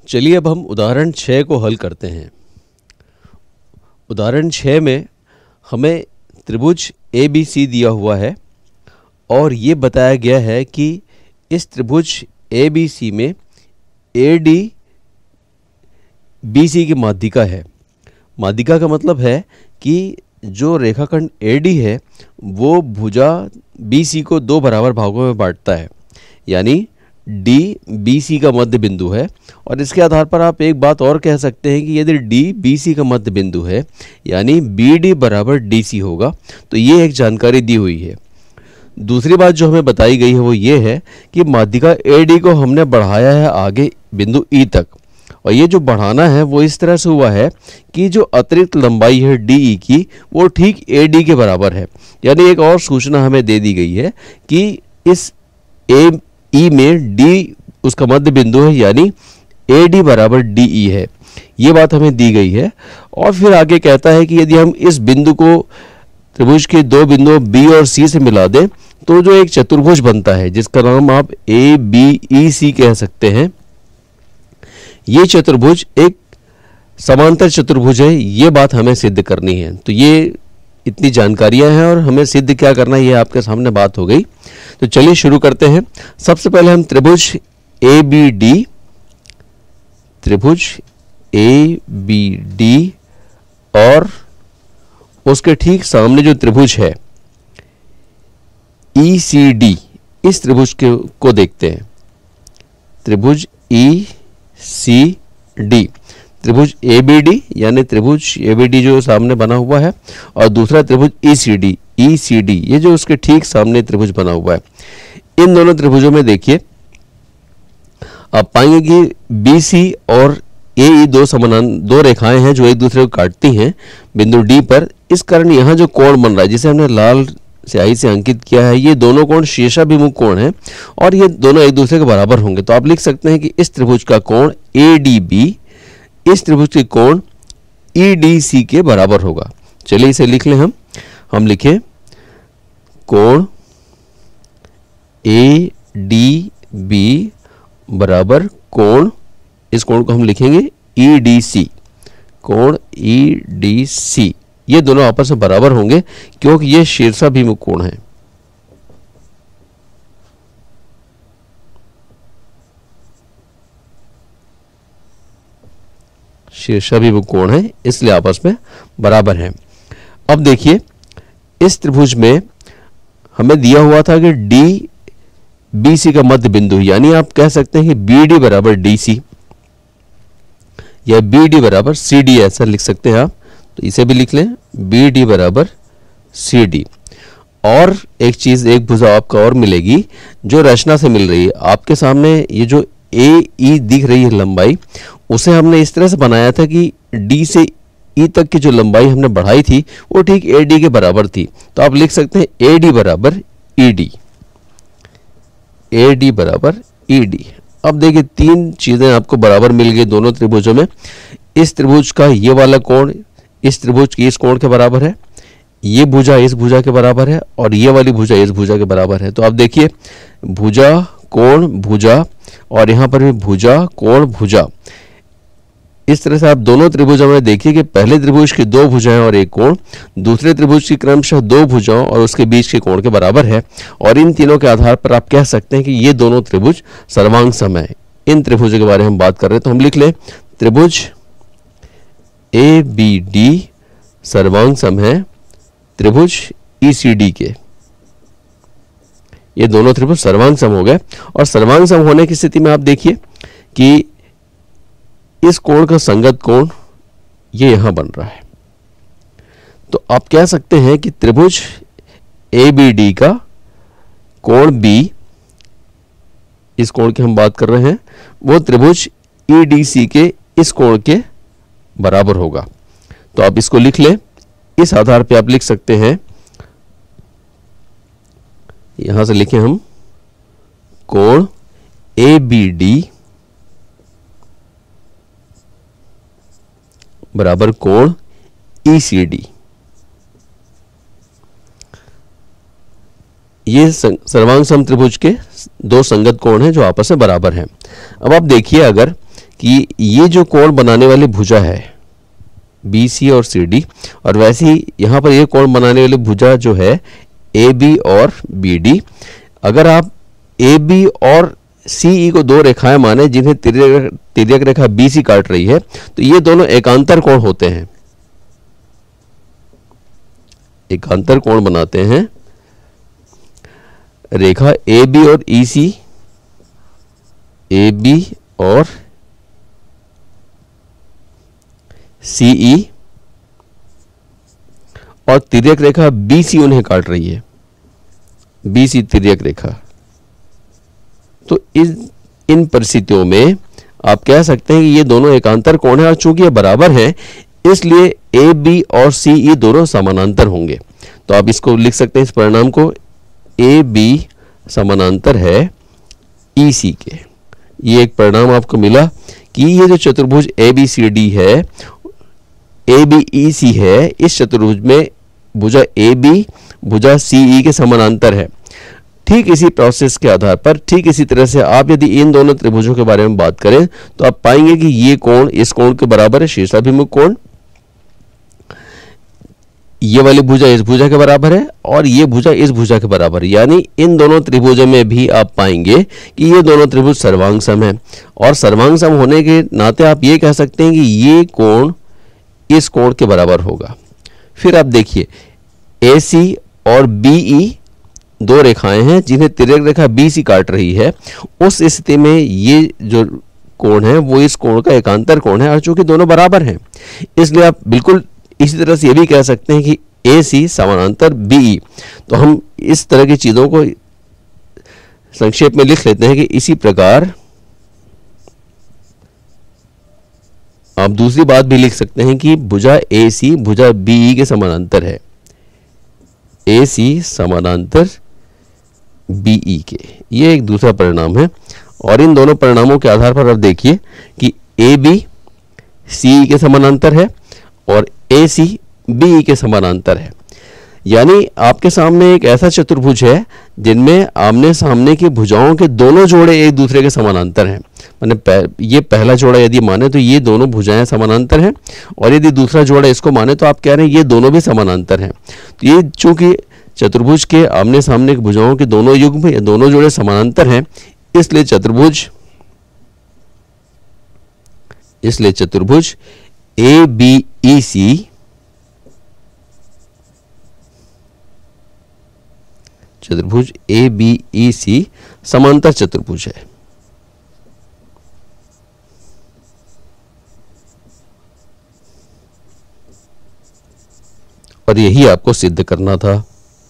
चलिए अब हम उदाहरण 6 को हल करते हैं। उदाहरण 6 में हमें त्रिभुज ABC दिया हुआ है और ये बताया गया है कि इस त्रिभुज ABC में AD BC की माध्यिका है। माध्यिका का मतलब है कि जो रेखाखंड AD है वो भुजा BC को दो बराबर भागों में बांटता है, यानी D BC का मध्य बिंदु है। और इसके आधार पर आप एक बात और कह सकते हैं कि यदि D BC का मध्य बिंदु है यानी BD बराबर DC होगा। तो ये एक जानकारी दी हुई है। दूसरी बात जो हमें बताई गई है वो ये है कि माध्यिका AD को हमने बढ़ाया है आगे बिंदु E तक, और ये जो बढ़ाना है वो इस तरह से हुआ है कि जो अतिरिक्त लंबाई है DE की वो ठीक AD के बराबर है। यानी एक और सूचना हमें दे दी गई है कि इस AE में D उसका मध्य बिंदु है, यानी AD बराबर DE है। ये बात हमें दी गई है। और फिर आगे कहता है कि यदि हम इस बिंदु को त्रिभुज के दो बिंदुओं B और C से मिला दें तो जो एक चतुर्भुज बनता है जिसका नाम आप ABEC कह सकते हैं, ये चतुर्भुज एक समांतर चतुर्भुज है। ये बात हमें सिद्ध करनी है। तो ये इतनी जानकारियां हैं और हमें सिद्ध क्या करना है ये आपके सामने बात हो गई। तो चलिए शुरू करते हैं। सबसे पहले हम त्रिभुज ABD और उसके ठीक सामने जो त्रिभुज है ECD, इस त्रिभुज को देखते हैं। त्रिभुज ECD, त्रिभुज ABD यानी त्रिभुज ABD जो सामने बना हुआ है, और दूसरा त्रिभुज ECD ये जो उसके ठीक सामने त्रिभुज बना हुआ है। इन दोनों त्रिभुजों में देखिए आप पाएंगे कि BC और AE दो रेखाएं हैं जो एक दूसरे को काटती हैं बिंदु D पर। इस कारण यहाँ जो कोण बन रहा है जिसे हमने लाल स्याही से अंकित किया है, ये दोनों कोण शीर्षाभिमुख कोण हैं और ये दोनों एक दूसरे के बराबर होंगे। तो आप लिख सकते हैं कि इस त्रिभुज का कोण ADB इस त्रिभुज के कोण EDC के बराबर होगा। चलिए इसे लिख लें। हम लिखें कोण ADB बराबर कोण, इस कोण को हम लिखेंगे EDC, कोण EDC। ये दोनों आपस में बराबर होंगे क्योंकि ये शीर्षाभिमुख कोण है। शीर्षाभिमुख कोण है इसलिए आपस में बराबर हैं। अब देखिए इस त्रिभुज में हमें दिया हुआ था कि D BC का मध्य बिंदु, यानी आप कह सकते हैं कि BD बराबर DC या BD बराबर CD, ऐसा लिख सकते हैं आप। तो इसे भी लिख लें BD बराबर CD। और एक चीज, एक भुजा आपको और मिलेगी जो रचना से मिल रही है। आपके सामने ये जो AE दिख रही है लंबाई, उसे हमने इस तरह से बनाया था कि D से E तक की जो लंबाई हमने बढ़ाई थी वो ठीक AD के बराबर थी। तो आप लिख सकते हैं AD बराबर ED, AD बराबर ED। अब देखिए तीन चीजें आपको बराबर मिल गई दोनों त्रिभुजों में। इस त्रिभुज का ये वाला कोण इस त्रिभुज की इस कोण के बराबर है, ये भुजा इस भुजा के बराबर है, और ये वाली भुजा इस भुजा के बराबर है। तो आप देखिए भुजा कोण भुजा, और यहाँ पर भी भुजा कोण भुजा। इस तरह से आप दोनों त्रिभुजों में देखिए कि पहले त्रिभुज की दो भुजाएं और एक कोण दूसरे त्रिभुज की क्रमशः दो भुजाओं और उसके बीच के कोण के बराबर है। और इन तीनों के आधार पर आप कह सकते हैं कि ये दोनों त्रिभुज सर्वांग सम है। इन त्रिभुजों के बारे में हम बात कर रहे हैं, तो हम लिख लें त्रिभुज ABD सर्वांग सम है त्रिभुज ECD के। ये दोनों त्रिभुज सर्वांग सम हो गए। और सर्वांग सम होने की स्थिति में आप देखिए कि इस कोण का संगत कोण ये यहां बन रहा है। तो आप कह सकते हैं कि त्रिभुज ABD का कोण B, इस कोण की हम बात कर रहे हैं, वो त्रिभुज EDC के इस कोण के बराबर होगा। तो आप इसको लिख लें। इस आधार पे आप लिख सकते हैं, यहां से लिखें हम कोण ABD बराबर कोण ECD। ये सर्वांग सम त्रिभुज के दो संगत कोण हैं जो आपस में बराबर हैं। अब आप देखिए अगर कि ये जो कोण बनाने वाली भुजा है बी सी और सी डी, और वैसे ही यहाँ पर ये कोण बनाने वाली भुजा जो है ए बी और बी डी, अगर आप ए बी और सी ई को दो रेखाएं माने जिन्हें तिर्यक रेखा बी सी काट रही है, तो ये दोनों एकांतर कोण होते हैं, एकांतर कोण बनाते हैं। रेखा ए बी और ई सी, ए बी और सी ई, और तिर्यक रेखा बी सी उन्हें काट रही है, बी सी तिर्यक रेखा। तो इन परिस्थितियों में आप कह सकते हैं कि ये दोनों एकांतर कोण है, और चूंकि ये बराबर हैं इसलिए ए बी और सी ई दोनों समानांतर होंगे। तो आप इसको लिख सकते हैं, इस परिणाम को, ए बी समानांतर है ई सी के। ये एक परिणाम आपको मिला कि ये जो चतुर्भुज ए बी सी डी है, ए बी ई सी है, इस चतुर्भुज में भुजा ए बी भुजा सी ई के समानांतर है। ठीक इसी प्रोसेस के आधार पर, ठीक इसी तरह से आप यदि इन दोनों त्रिभुजों के बारे में बात करें तो आप पाएंगे कि ये कोण इस कोण के बराबर है, शीर्षाभिमुख कोण, ये वाली भुजा इस भुजा के बराबर है, और ये भुजा इस भुजा के बराबर है। यानी इन दोनों त्रिभुजों में भी आप पाएंगे कि ये दोनों त्रिभुज सर्वांग सम है, और सर्वांग सम होने के नाते आप ये कह सकते हैं कि ये कोण इस कोण के बराबर होगा। फिर आप देखिए, ए सी और बी ई दो रेखाएं हैं जिन्हें तिर्यक रेखा बी सी काट रही है। उस स्थिति में ये जो कोण है वो इस कोण का एकांतर कोण है, और चूंकि दोनों बराबर हैं इसलिए आप बिल्कुल इसी तरह से ये भी कह सकते हैं कि ए सी समानांतर बी ई। तो हम इस तरह की चीज़ों को संक्षेप में लिख लेते हैं कि इसी प्रकार आप दूसरी बात भी लिख सकते हैं कि भुजा ए सी भुजा बी ई के समानांतर है, ए सी समानांतर बी ई के। ये एक दूसरा परिणाम है, और इन दोनों परिणामों के आधार पर आप देखिए कि ए बी सी ई के समानांतर है और ए सी बी ई के समानांतर है। यानी आपके सामने एक ऐसा चतुर्भुज है जिनमें आमने सामने की भुजाओं के दोनों जोड़े एक दूसरे के समानांतर हैं। माने ये पहला जोड़ा यदि माने तो ये दोनों भुजाएं समानांतर हैं, और यदि दूसरा जोड़ा इसको माने तो आप कह रहे हैं ये दोनों भी समानांतर हैं। तो ये चूंकि चतुर्भुज के आमने सामने की भुजाओं के दोनों युग्म या दोनों जोड़े समानांतर हैं, इसलिए चतुर्भुज ए बी ई सी चतुर्भुज ए बी ई सी समांतर चतुर्भुज है। और यही आपको सिद्ध करना था।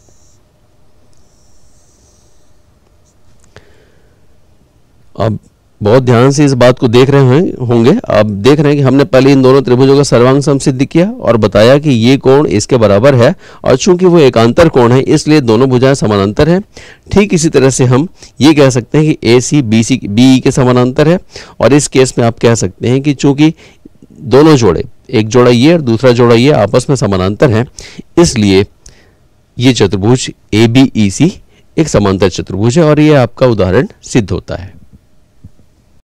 अब बहुत ध्यान से इस बात को देख रहे होंगे। आप देख रहे हैं कि हमने पहले इन दोनों त्रिभुजों का सर्वांग सम सिद्ध किया और बताया कि ये कोण इसके बराबर है, और चूंकि वो एकांतर कोण है इसलिए दोनों भुजाएं समानांतर हैं। ठीक इसी तरह से हम ये कह सकते हैं कि ए सी बी ई के समानांतर है, और इस केस में आप कह सकते हैं कि चूंकि दोनों जोड़े, एक जोड़ा ये और दूसरा जोड़ा ये आपस में समानांतर हैं, इसलिए ये चतुर्भुज ए बी ई सी एक समांतर चतुर्भुज है, और ये आपका उदाहरण सिद्ध होता है।